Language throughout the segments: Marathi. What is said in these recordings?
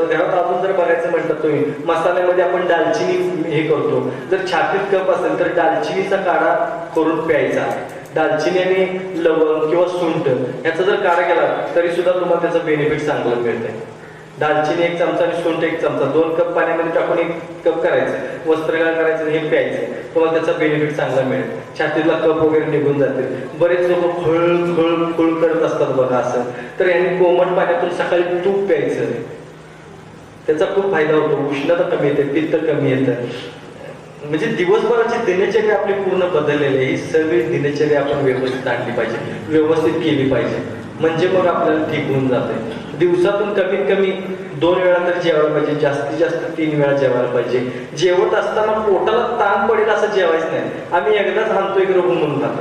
घरात अजून जर बघायचं म्हटलं तुम्ही मसाल्यामध्ये आपण दालचिनी हे करतो, जर छातीत कफ असेल तर दालचिनीचा काढा करून प्यायचा. दालचिनी आणि लवंग किंवा सुंठ याचा जर काढा केला तरी सुद्धा तुम्हाला त्याचं बेनिफिट चांगलं मिळतंय. दालचिनी 1 चमचा आणि सुंठ 1 चमचा 2 कप पाण्यामध्ये टाकून 1 कप करायचं, वस्त्रगाळ करायचं, हे प्यायचं. तुम्हाला त्याचा बेनिफिट चांगला मिळेल. छातीतला कफ वगैरे निघून जातील. बरेच लोक खळ करत असतात बघा असं, तर यांनी कोमट पाण्यातून सकाळी तूप प्यायचं. त्याचा खूप फायदा होतो. उष्णता कमी येते, पित्त कमी येतं. म्हणजे दिवसभराची दिनचर्या आपली पूर्ण बदललेली आहे. ही सगळी दिनचर्या आपण व्यवस्थित आणली पाहिजे, व्यवस्थित केली पाहिजे, म्हणजे मग आपल्याला ठीक होऊन जाते. दिवसातून कमीत कमी 2 वेळा तर जेवायला पाहिजे, जास्तीत जास्त 3 वेळा जेवायला पाहिजे. जेवत असताना पोटाला ताण पडेल असं जेवायचं नाही. आम्ही एकदाच आणतो एक रोग म्हणून खातो,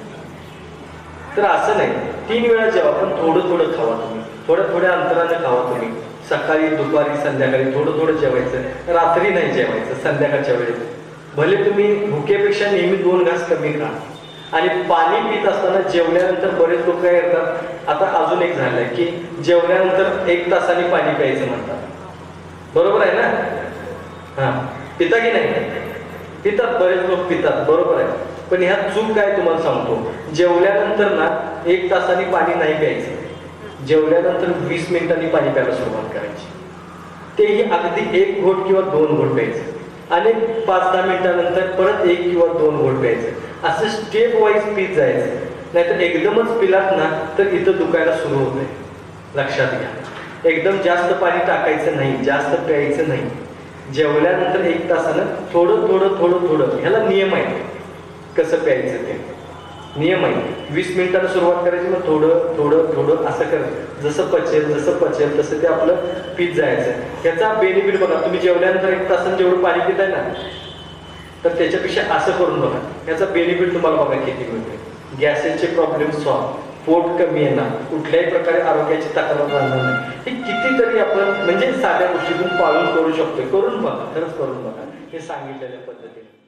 तर असं नाही. 3 वेळा जेवा, पण थोडं थोडं खावा तुम्ही, थोड्या अंतराने खावा तुम्ही. सकाळी, दुपारी, संध्याकाळी थोडं जेवायचं. रात्री नाही जेवायचं, संध्याकाळच्या वेळेत. भले तुम्ही भुकेपेक्षा नेहमी 2 घास कमी खा. आणि पाणी पित असताना जेवल्यानंतर बरेच लोक काय करतात, आता अजून एक झालंय की जेवल्यानंतर 1 तासाने पाणी प्यायचं म्हणतात. बरोबर आहे ना? हा, पिता की नाही? पितात, बरेच लोक पितात, बरोबर आहे. पण ह्यात चूक काय तुम्हाला सांगतो. जेवल्यानंतर ना 1 तासाने पाणी नाही प्यायचं. जेवल्यानंतर 20 मिनिटांनी पाणी प्यायला सुरुवात करायची. तेही अगदी 1 घोट किंवा 2 घोट प्यायचं. आणि 5-10 मिनिटानंतर परत 1 किंवा 2 घोट प्यायचं. असं स्टेप वाईज पीत जायचं. नाहीतर एकदमच पिलात ना तर इथं दुखायला सुरू होते. लक्षात घ्या. एकदम जास्त पाणी टाकायचं नाही, जास्त प्यायचं नाही. जेवल्यानंतर 1 तासानं थोडं ह्याला नियम आहे. कसं प्यायचं ते नियम आहे. 20 मिनिटांना सुरुवात करायची, मग थोडं असं करायचं. जसं पचेल तसं ते आपलं पीत जायचं. ह्याचा बेनिफिट बघा. तुम्ही जेवल्यानंतर 1 तासानं जेवढं पाणी पिताय ना, तर त्याच्यापेक्षा असं करून बघा. याचा बेनिफिट तुम्हाला बघा किती मिळते. गॅसेसचे प्रॉब्लेम सॉल्व, पोट कमी येणार, कुठल्याही प्रकारे आरोग्याची तक्रार राहणार नाही. हे कितीतरी आपण म्हणजे साध्या गोष्टीतून पाळून करू शकतो. करून बघा, खरंच करून बघा हे सांगितलेल्या पद्धतीने.